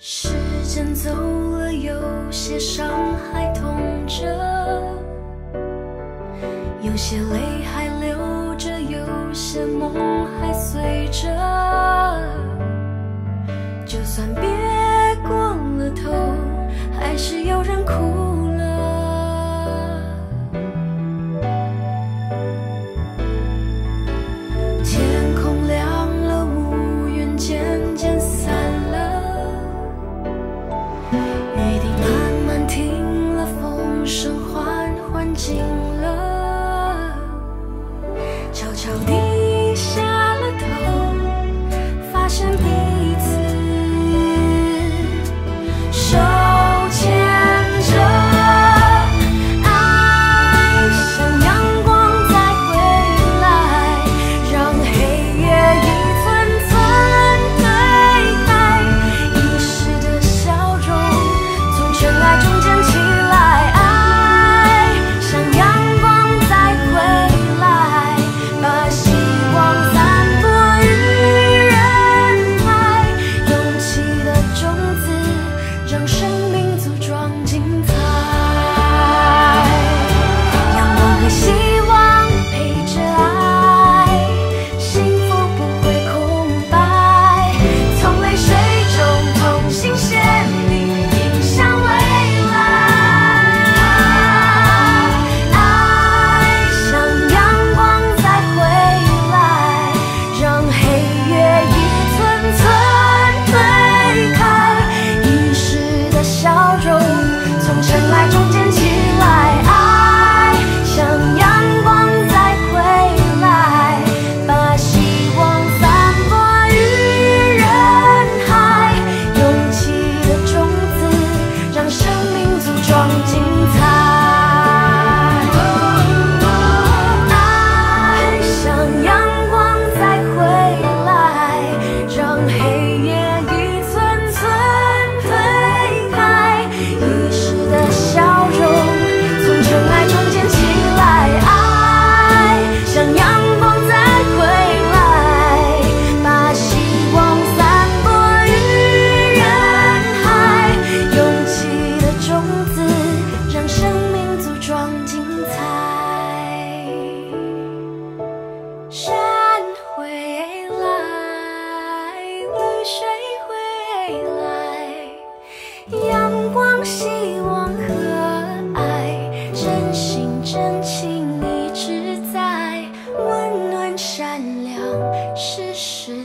时间走了，有些伤还痛着，有些泪还流着，有些梦还碎着。就算别过了头，还是有人哭了。天空亮了，乌云渐渐散了，雨滴慢慢停了，风声缓缓静了，悄悄地下了头，发现彼此手牵着，爱像阳光再回来，让黑夜一寸寸推开，遗失的笑容从尘埃中捡起来，爱像阳光再回来，把希望散播于人海，勇气的种子让生命茁壮精彩。阳光和希望陪着爱，幸福不会空白，从泪水中同心协力迎向未来。爱像阳光再回来，让黑夜一寸寸推开，遗失的笑容从尘埃中捡起来，爱像阳光再回来，把希望散播于人海，勇气的种子让生命茁壮精彩。爱像阳光再回来，让黑夜一寸寸推开，遗失的笑容从尘埃中捡起来，爱像阳光再回来，把希望散播于人海，勇气的种子让生命茁壮精彩。山回来，绿水回来，阳光、希望和爱，真心真情一直在，温暖善良是实